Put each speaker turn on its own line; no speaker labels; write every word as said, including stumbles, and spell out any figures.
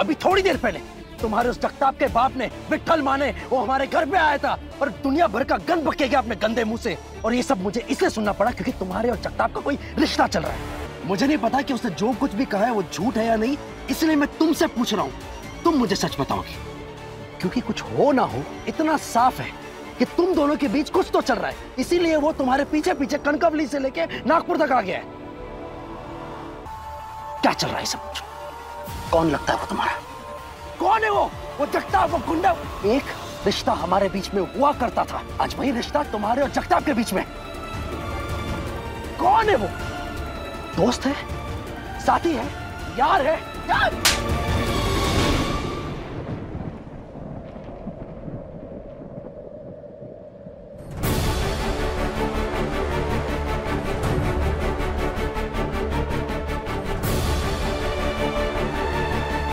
अभी थोड़ी देर पहले तुम्हारे उस जगताप के बाप ने, विट्ठल माने, वो हमारे घर पे आया था और दुनिया भर का गंद बक गया अपने गंदे मुंह से। और ये सब मुझे इसलिए सुनना पड़ा क्योंकि तुम्हारे और जगताप का कोई रिश्ता चल रहा है। मुझे नहीं पता कि उसने जो कुछ भी कहा है वो झूठ है या नहीं, इसलिए मैं तुमसे पूछ रहा हूँ, तुम मुझे सच बताओगे। क्योंकि कुछ हो ना हो इतना साफ है कि तुम दोनों के बीच कुछ तो चल रहा है, इसीलिए वो तुम्हारे पीछे पीछे कनकावली से लेके नागपुर तक आ गया है। क्या चल रहा है सब कुछ? कौन लगता है वो तुम्हारा? कौन है वो? वो जगताप, वो गुंडा। एक रिश्ता हमारे बीच में हुआ करता था, आज वही रिश्ता तुम्हारे और जगताप के बीच में। कौन है वो? दोस्त है, साथी है, यार है, यार।